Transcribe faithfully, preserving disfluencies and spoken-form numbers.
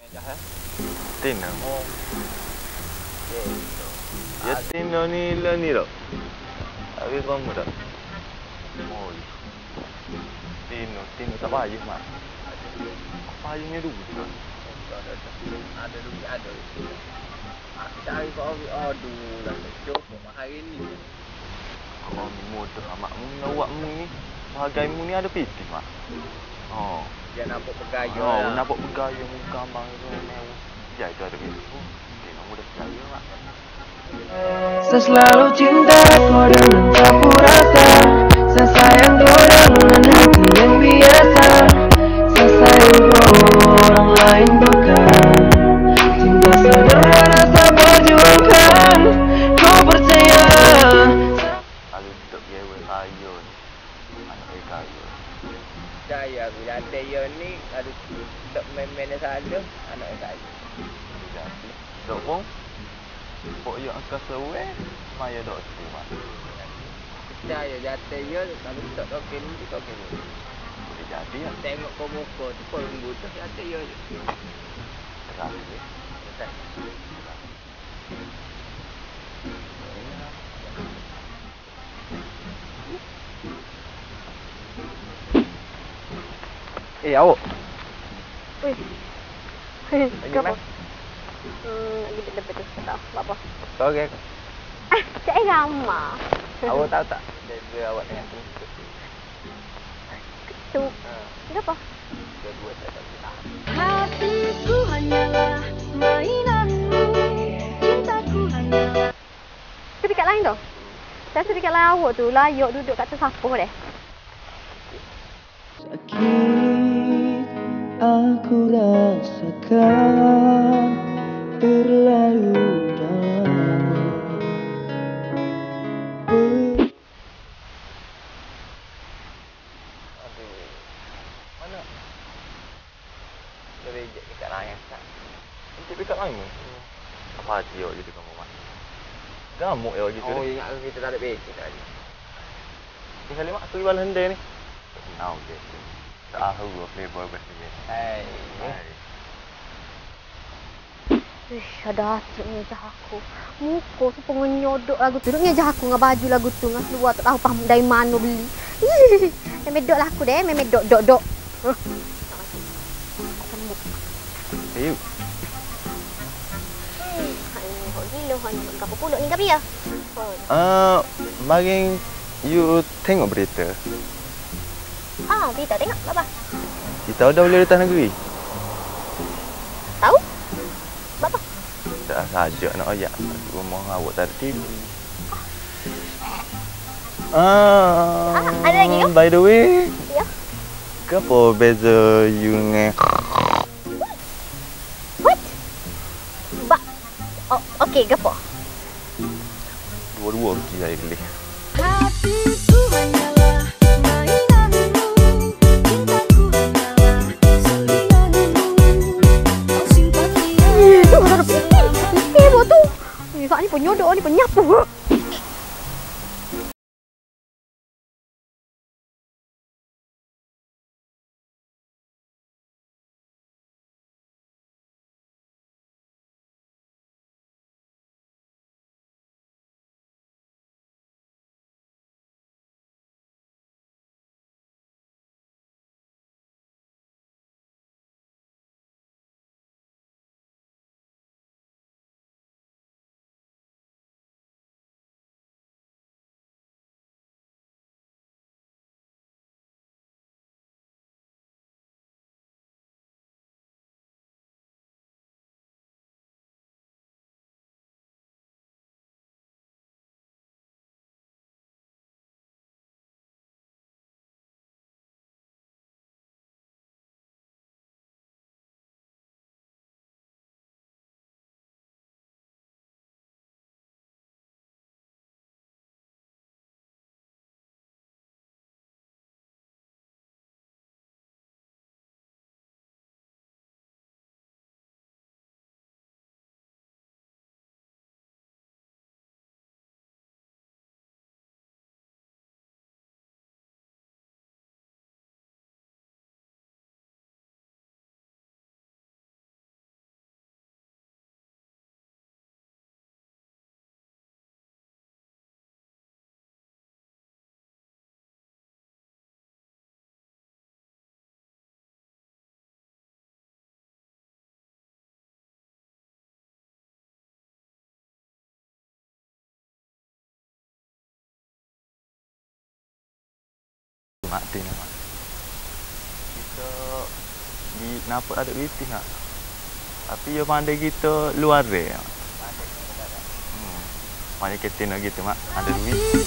dah eh. Tino. Oh. Gitu. Ya Tino ni lah ni tak? Habis kamu tak? Oh. Tino, Tino tak payah mak. Payahnya dulu juga. Ada ada duit ada. Aku cari kau aduh dah cukup hari ni. Kau ni mudah mak. Mu awakmu ni bahagaimu ni ada piti mak. Oh. Dia nampak bergaya Oh, lah. nampak bergaya mu gambar tu mewah. Ya itu ada piti. Oh, Tino mudah percaya mak. Saya selalu cinta kau dengan sapu rasa. Saya sayang kau dengan hati yang biasa. Saya sayang kau orang lain bukan. Cinta sederhana saya perjuangkan. Kau percaya? Kalau tak gewe kayu ni. Anak kayu. Saya bila dia ni ada tak main-main saja anak saya. Jadi, dok pun. Pok yo angka sewe, maya dok tu mak. Saya jatuh dia kalau tak token ni token ni. Boleh jadi ya. Tengok kau muka tu kau lembut tu jatuh dia. Terang ni. Betul. Eh, awak. Wih. Lagi Kenapa? mana? Hmm, lagi dekat tu. Tak tahu. Apa? Sorry. Ah, cak Rama. Awak tahu tak? Dia awak dengan tu. Tu. Ha. Kenapa? Dua-dua saya tak boleh tahan. Hatiku hanyalah mainanmu, cintaku hanyalah. Serikat lain tu. Saya serikat lain awak tu layak duduk kat atas sapuh deh. Sakit aku rasakan terlalu dalam. Aduh. Mana? Dia reject dekat lain tak? Reject dekat lain pun. Apa hati awak jadi kamu mak? Gamuk ya gitu Oh, deh. ingat kita tak ada basic tadi. Ni kali mak aku jual hendak ni. Now dia. Tak tahu gua flavor best ni. Hai. Hai. Ish, ada hati ngejah aku. Muka tu pengenyodok lagu tu. Duk ngejah aku dengan baju lagu tu. Dengan keluar tak tahu faham dari mana beli. Ih, memedok lah aku deh. Memedok, dok, dok. Huh. Ayo. Hmm, hanya hok gila hanya berapa puluh ni gapi ya? Ah, mari you tengok berita. Ah, berita tengok apa? Kita dah boleh datang negeri. Tahu? Apa? Tak saja nak ayak rumah awak tak ada T V. Ah, Ah, ada lagi ke? by the way, Ya. kenapa beza you dengan What? Ba. Oh, okey, gapo? dua-dua rugi saya beli. Hatiku hanyalah mainanmu, cintaku hanyalah selinganmu. Kau simpan dia. Tu ada putih. Putih buat tu. Ni Fak ni penyodok ni penyapu. mak tin mak. Kita di nampak ada duit nak. Tapi yo pandai kita luar dia. Pandai kita dah. Hmm. Pandai kita nak gitu mak, ada duit.